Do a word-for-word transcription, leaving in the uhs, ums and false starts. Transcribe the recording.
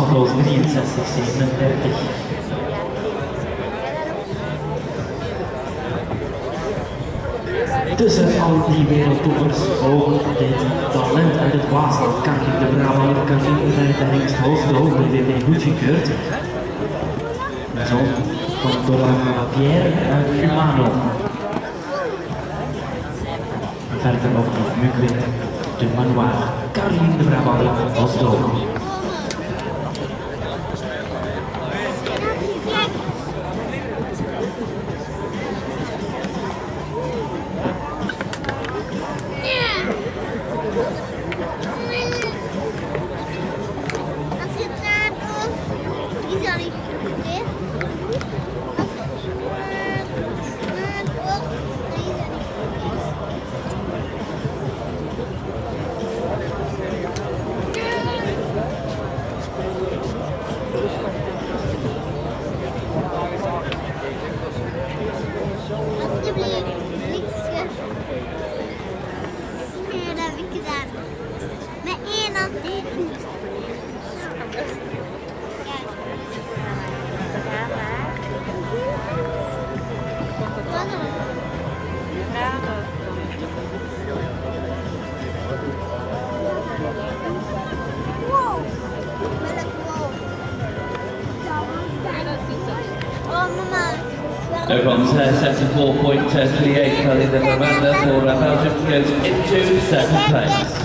Salto's drieënzestig zevenendertig. Tussen al die wereldtoppers ook dit talent uit het Waasland, Karin de Brabander, Karin de Hengst Hoofddoog, de W W goedgekeurd. En zo komt door Pierre Fumano. Verder ook nog Mugwit, de Manoir, Karin de Brabander, Hoofddoog. Everyone's uh, seventy-four point three eight, Karin de Brabander for uh, Belgium goes into second place.